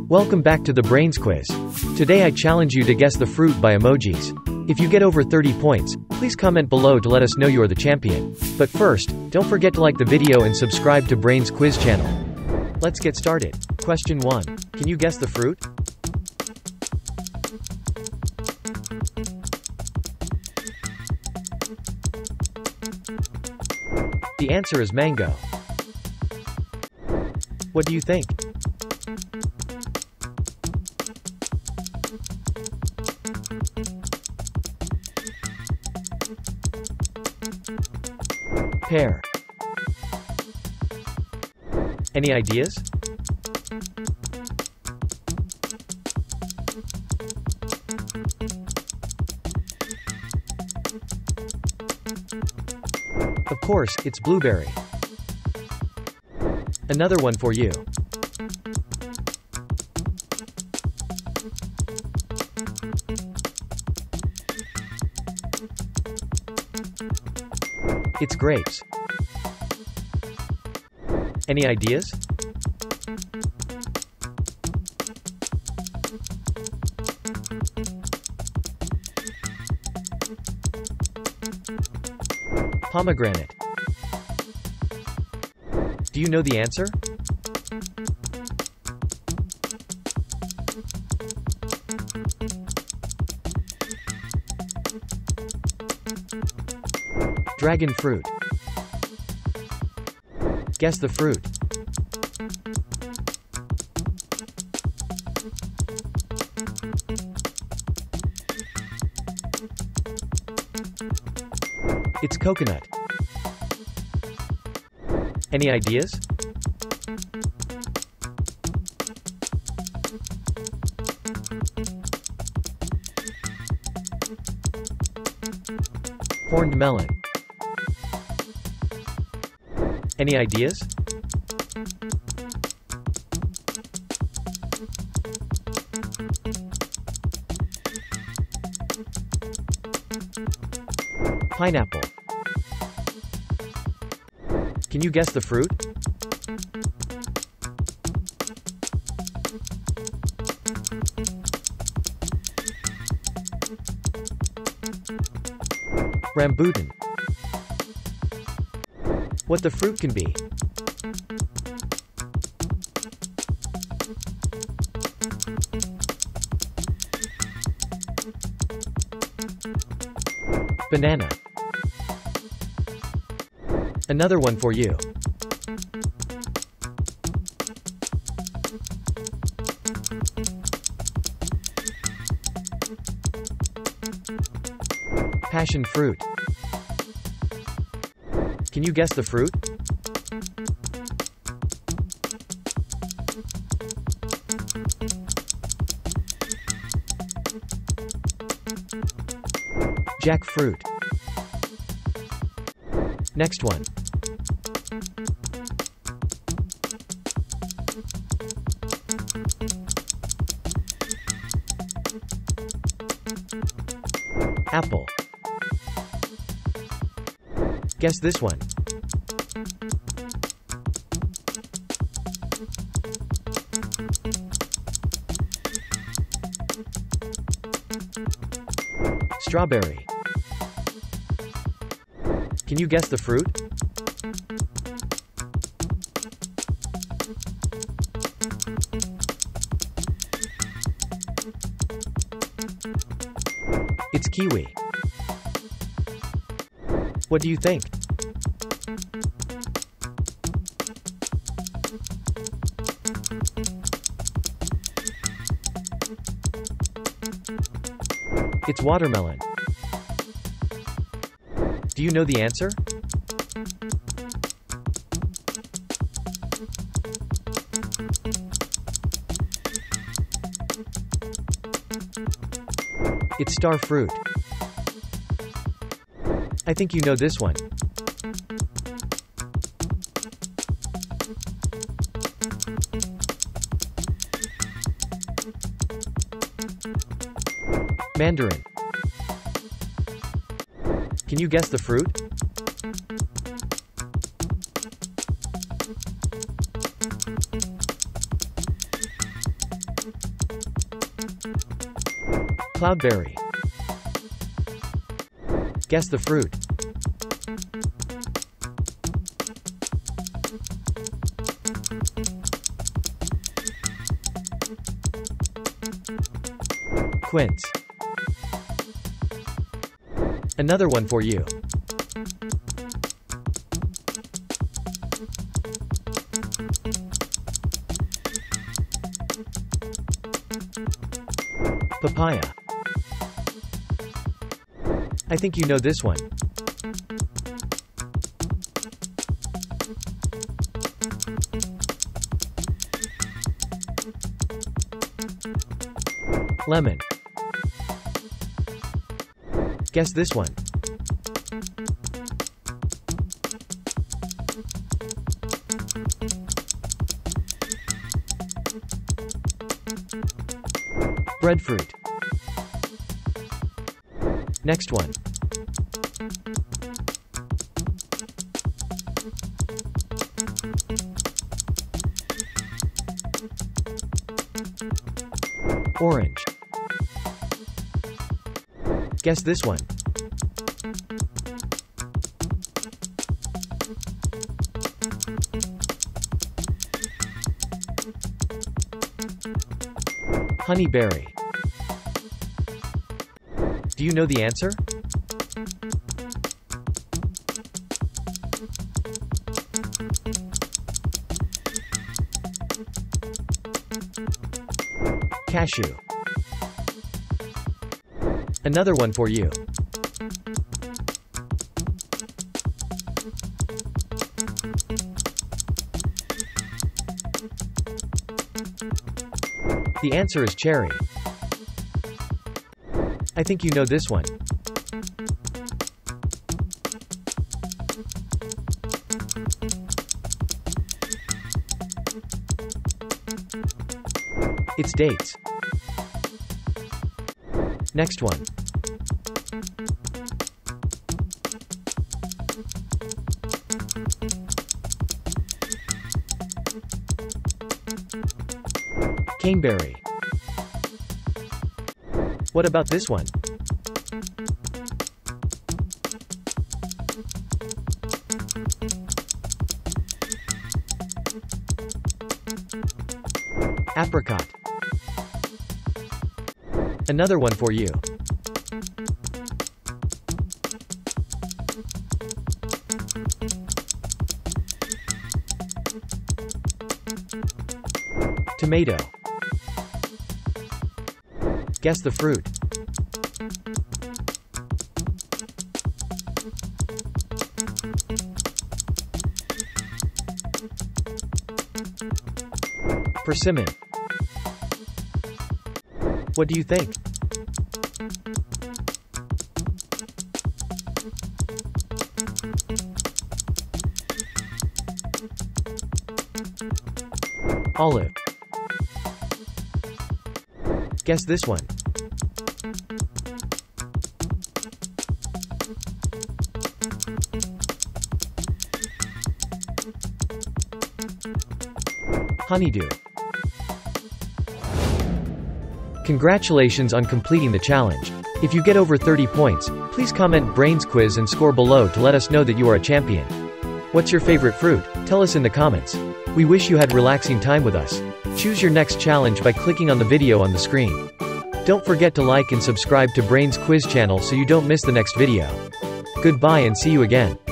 Welcome back to the Brains Quiz. Today I challenge you to guess the fruit by emojis. If you get over 30 points, please comment below to let us know you're the champion. But first, don't forget to like the video and subscribe to Brains Quiz channel. Let's get started. Question 1. Can you guess the fruit? The answer is mango. What do you think? Pear. Any ideas? Of course, it's blueberry. Another one for you. It's grapes. Any ideas? Pomegranate. Do you know the answer? Dragon fruit. Guess the fruit. It's coconut. Any ideas? Horned melon. Any ideas? Pineapple. Can you guess the fruit? Rambutan. What the fruit can be? Banana. Another one for you. Passion fruit. Can you guess the fruit? Jackfruit. Next one. Apple. Guess this one. Strawberry. Can you guess the fruit? It's kiwi. What do you think? It's watermelon. Do you know the answer? It's star fruit. I think you know this one. Mandarin. Can you guess the fruit? Cloudberry. Guess the fruit. Quince. Another one for you. Papaya. I think you know this one. Lemon. Guess this one. Breadfruit. Next one. Orange. Guess this one. Honeyberry. Do you know the answer? Cashew. Another one for you. The answer is cherry. I think you know this one. It's dates. Next one. Caneberry. What about this one? Apricot. Another one for you. Tomato. Guess the fruit. Persimmon. What do you think? Olive. Guess this one. Honeydew. Congratulations on completing the challenge. If you get over 30 points, please comment Brains Quiz and score below to let us know that you are a champion. What's your favorite fruit? Tell us in the comments. We wish you had relaxing time with us. Choose your next challenge by clicking on the video on the screen. Don't forget to like and subscribe to Brains Quiz channel so you don't miss the next video. Goodbye and see you again.